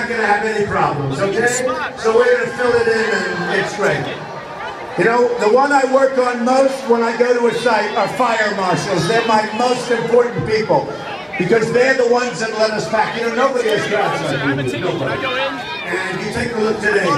not going to have any problems, okay? So we're going to fill it in and it's great. You know, the one I work on most when I go to a site are fire marshals. They're my most important people because they're the ones that let us pack. You know, nobody has jobs like we do. Nobody. And you take a look today.